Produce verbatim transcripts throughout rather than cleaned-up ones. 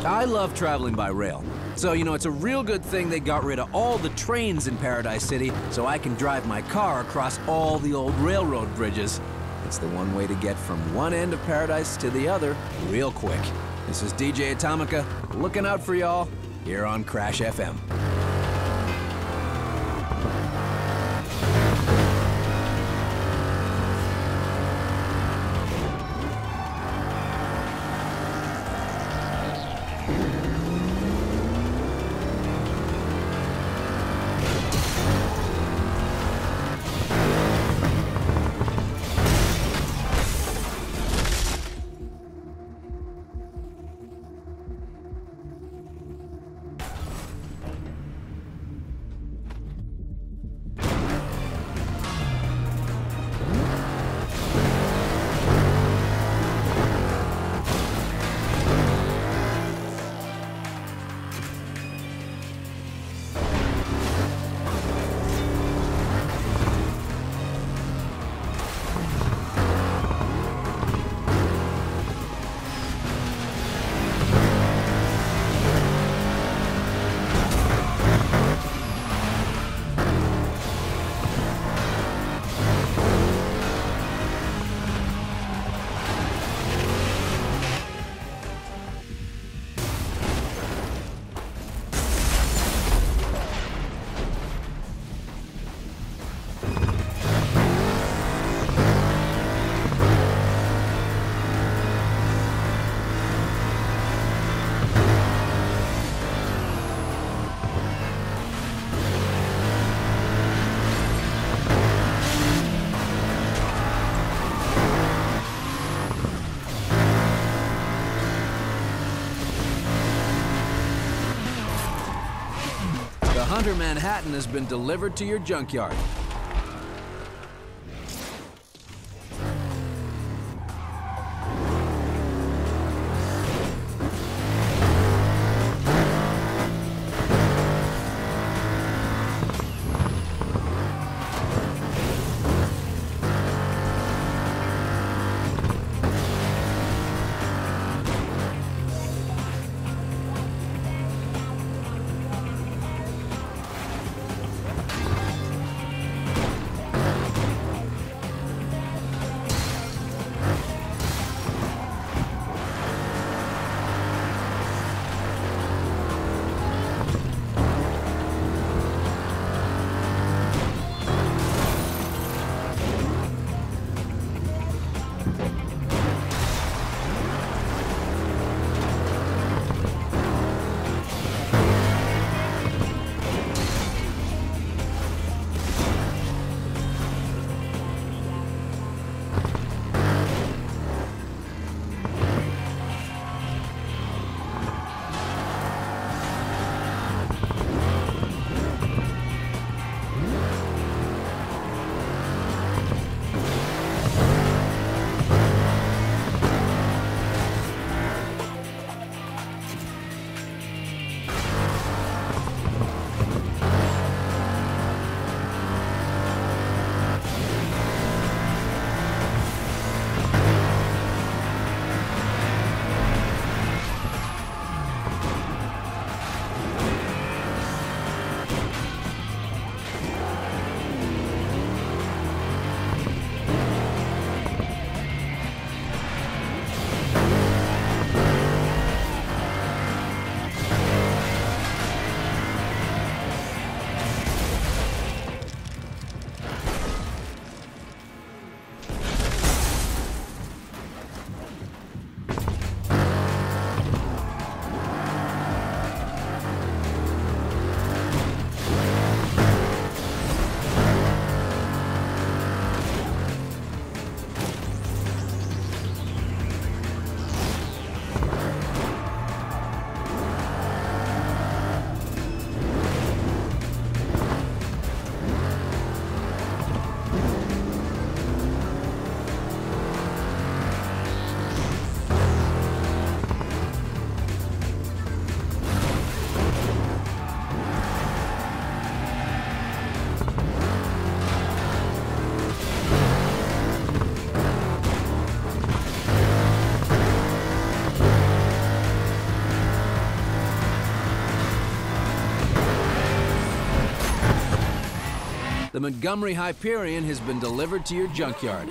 I love traveling by rail. So, you know, it's a real good thing they got rid of all the trains in Paradise City so I can drive my car across all the old railroad bridges. It's the one way to get from one end of Paradise to the other real quick. This is D J Atomica, looking out for y'all here on Crash F M. Hunter Manhattan has been delivered to your junkyard. The Montgomery Hyperion has been delivered to your junkyard.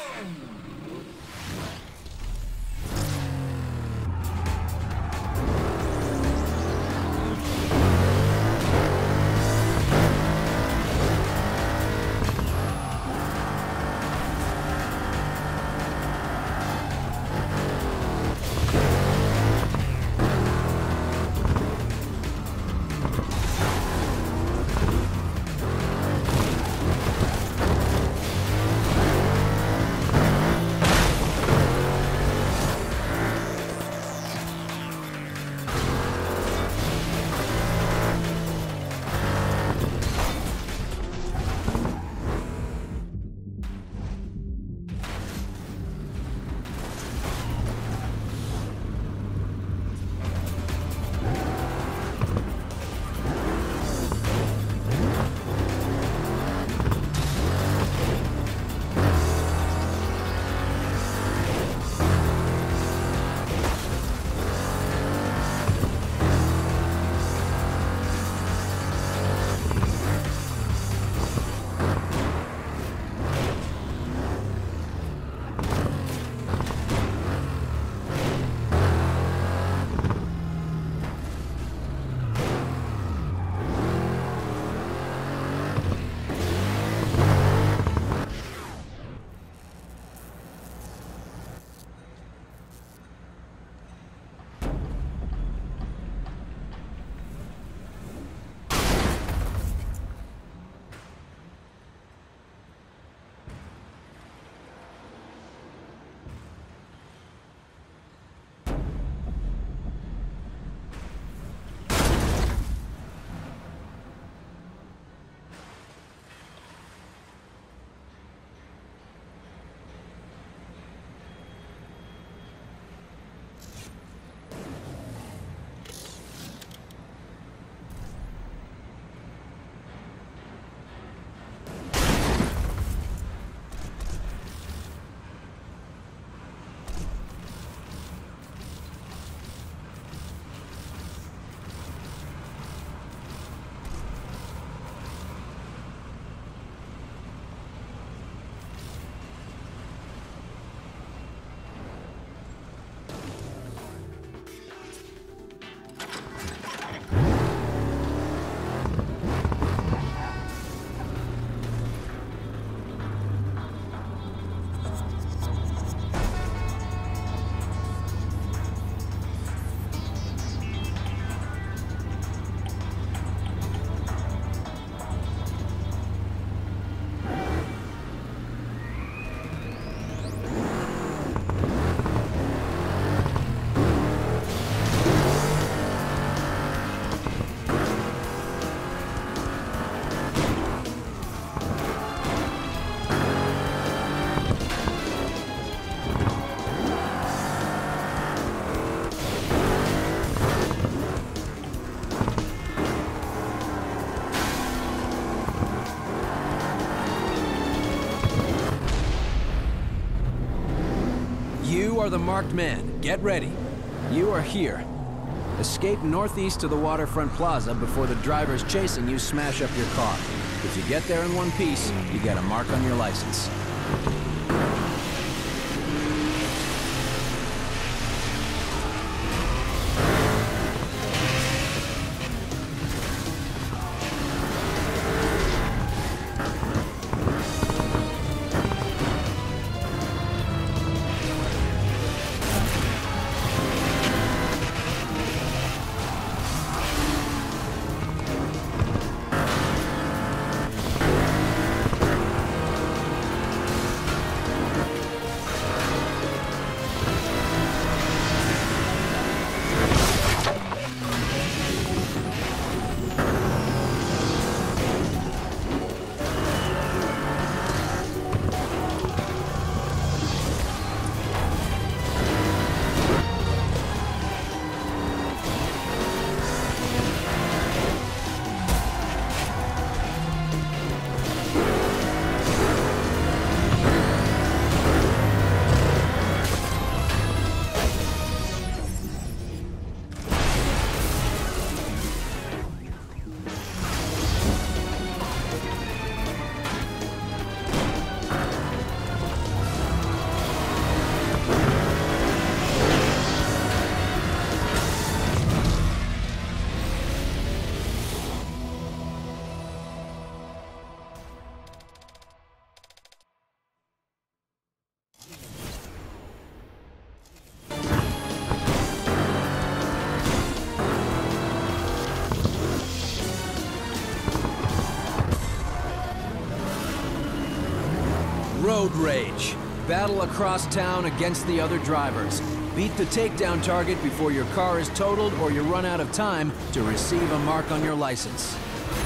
You are the marked man. Get ready. You are here. Escape northeast to the waterfront plaza before the drivers chasing you smash up your car. If you get there in one piece, you get a mark on your license. Road Rage. Battle across town against the other drivers. Beat the takedown target before your car is totaled or you run out of time to receive a mark on your license.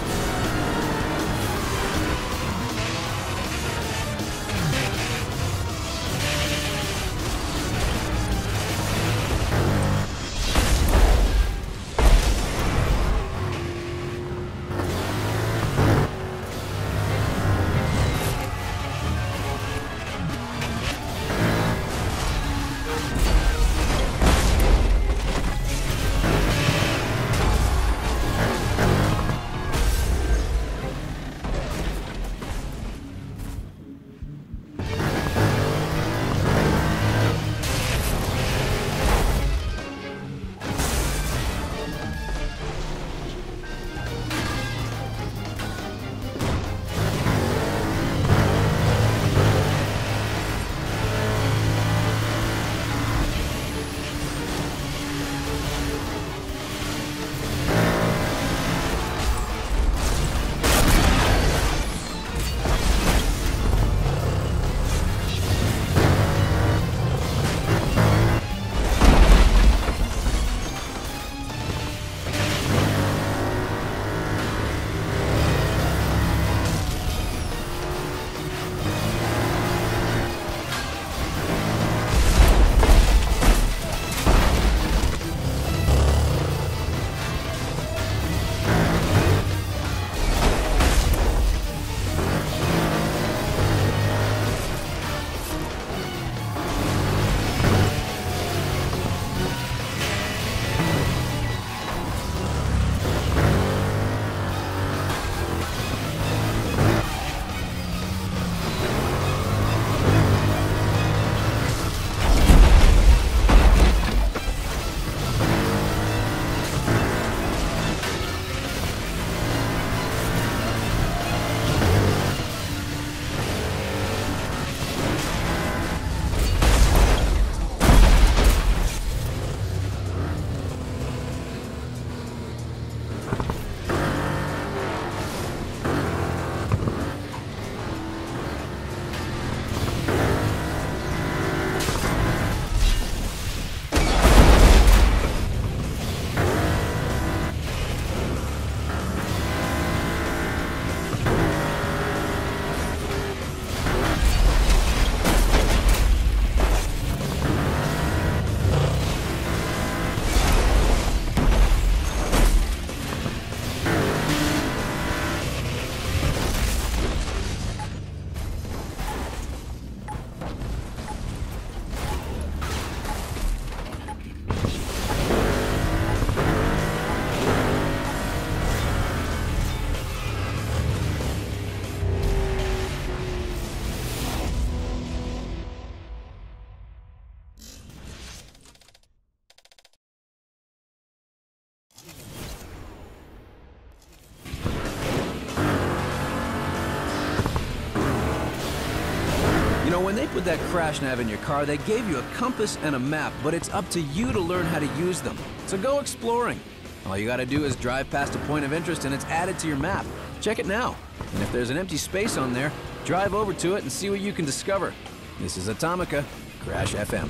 When they put that crash nav in your car, they gave you a compass and a map, but it's up to you to learn how to use them. So go exploring. All you gotta do is drive past a point of interest and it's added to your map. Check it now. And if there's an empty space on there, drive over to it and see what you can discover. This is Atomica, Crash F M.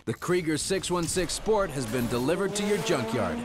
The Krieger six one six Sport has been delivered to your junkyard.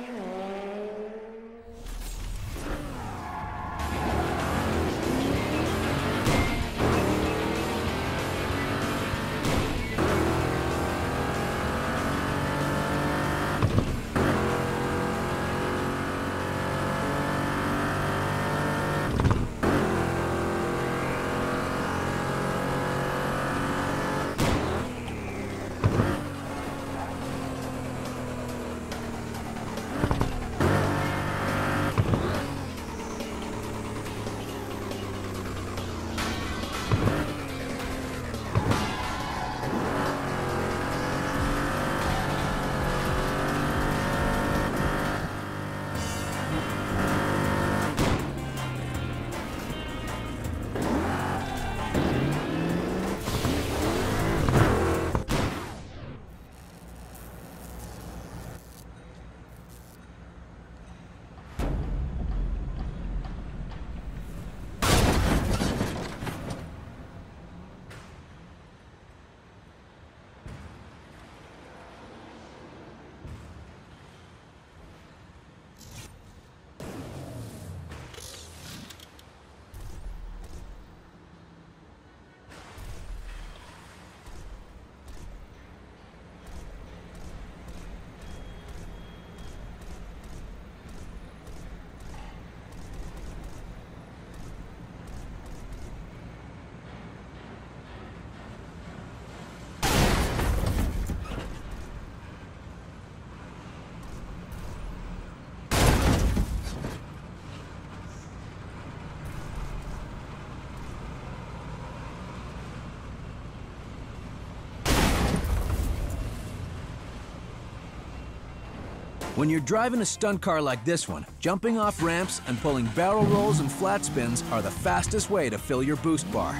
When you're driving a stunt car like this one, jumping off ramps and pulling barrel rolls and flat spins are the fastest way to fill your boost bar.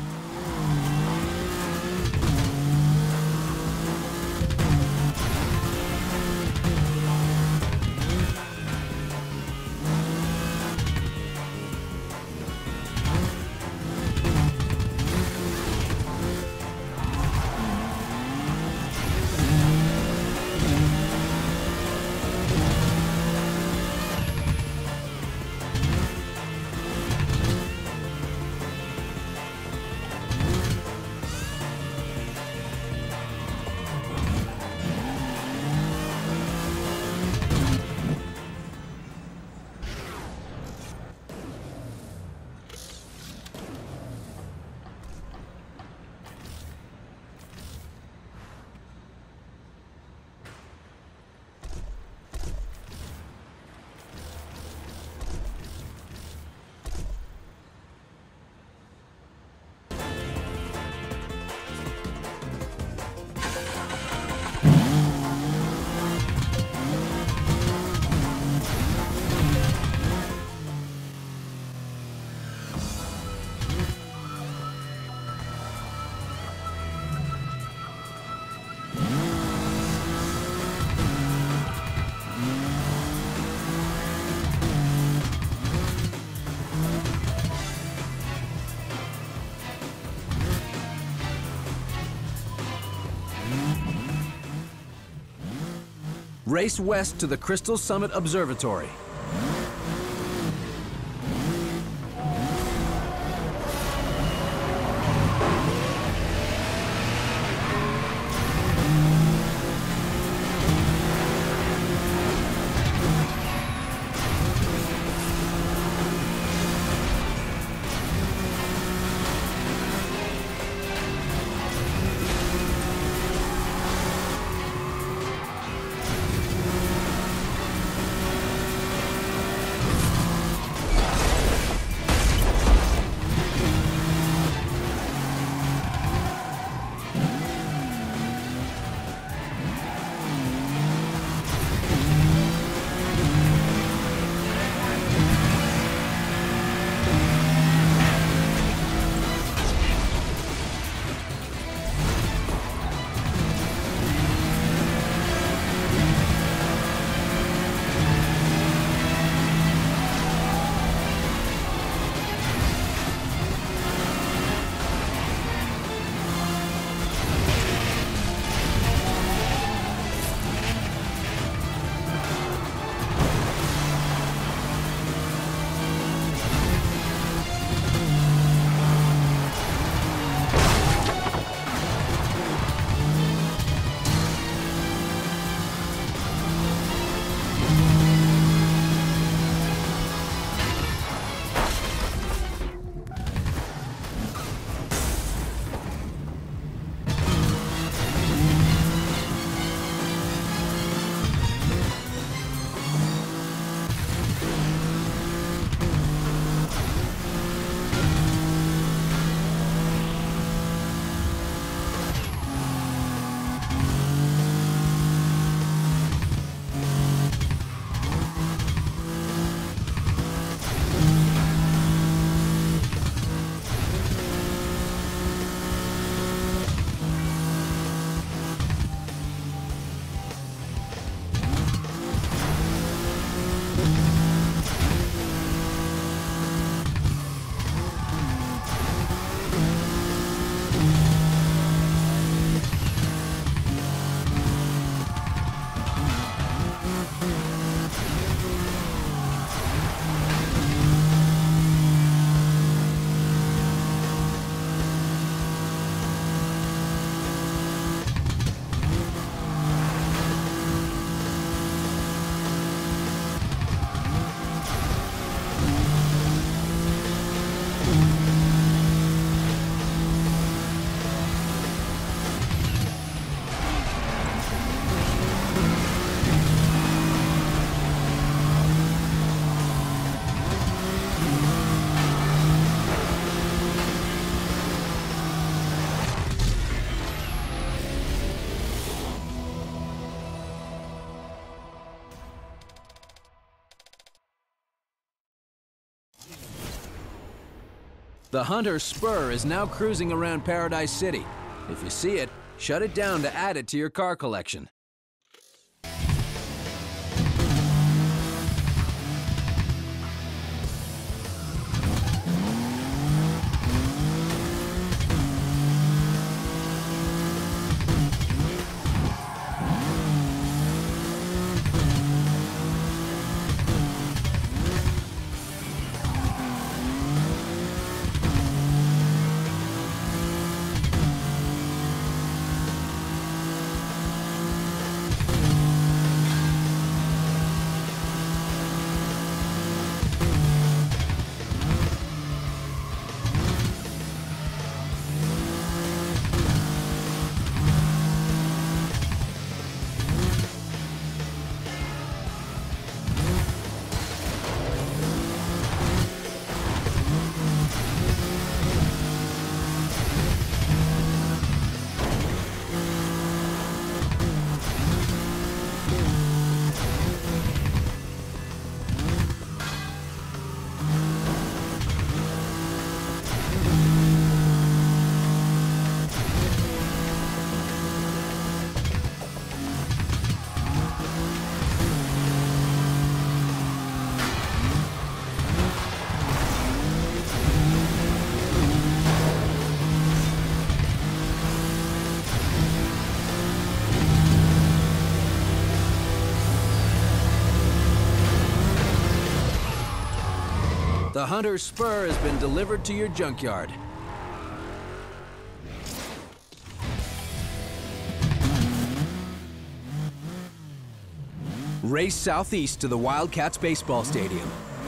Race west to the Crystal Summit Observatory. The Hunter Spur is now cruising around Paradise City. If you see it, shut it down to add it to your car collection. The Hunter Spur has been delivered to your junkyard. Race southeast to the Wildcats baseball stadium.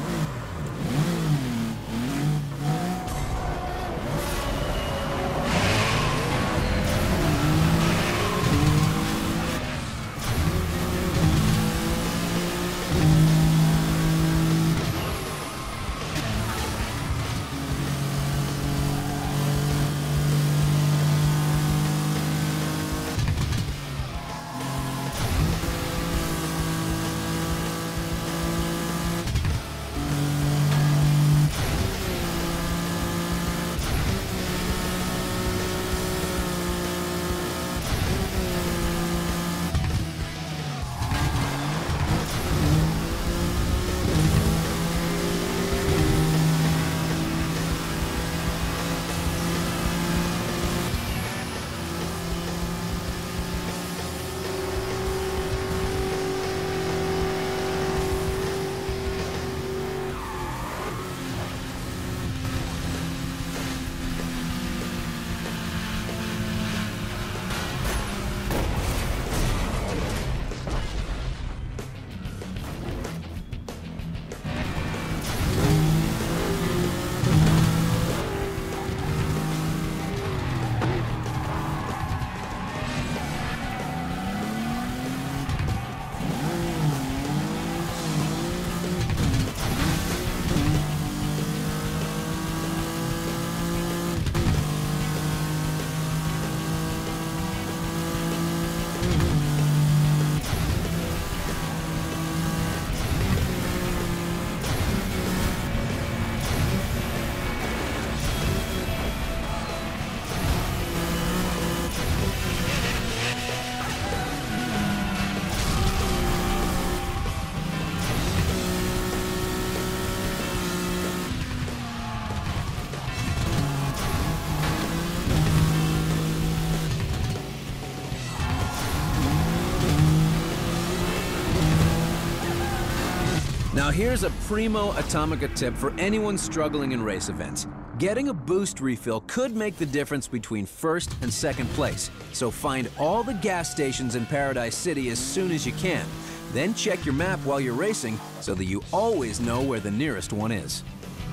Now here's a primo Atomica tip for anyone struggling in race events. Getting a boost refill could make the difference between first and second place, so find all the gas stations in Paradise City as soon as you can. Then check your map while you're racing so that you always know where the nearest one is.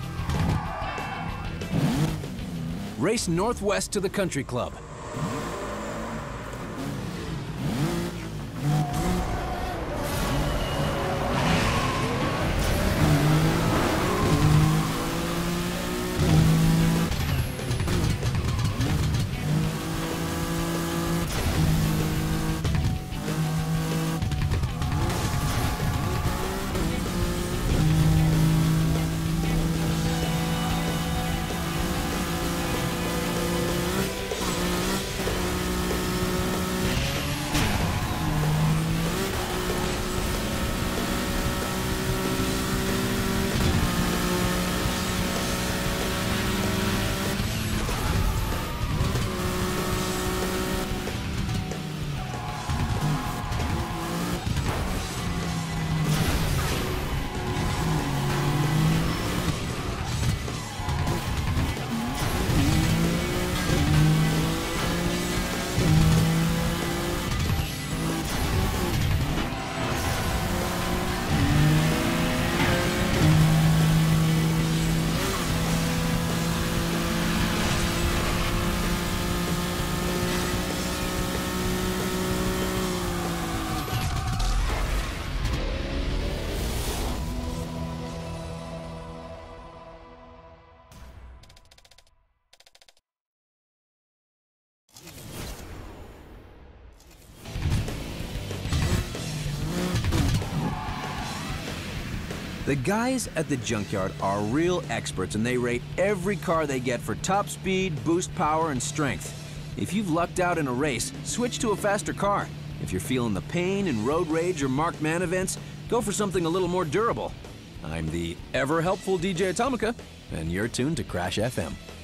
Race northwest to the Country Club. The guys at the junkyard are real experts, and they rate every car they get for top speed, boost power, and strength. If you've lucked out in a race, switch to a faster car. If you're feeling the pain in road rage or marked man events, go for something a little more durable. I'm the ever-helpful D J Atomica, and you're tuned to Crash F M.